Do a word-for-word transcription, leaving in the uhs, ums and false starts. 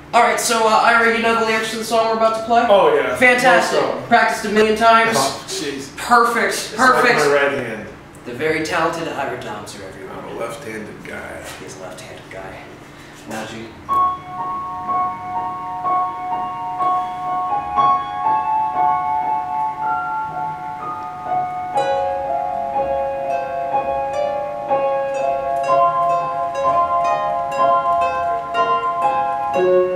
Alright, so uh, Ira, you know the lyrics to the song we're about to play? Oh, yeah. Fantastic. So. Practiced a million times. Oh, jeez. Perfect. It's Perfect. like my right hand. The very talented Ira Domser, everyone. I'm a left-handed guy. He's a left-handed guy. Now, G. Thank you.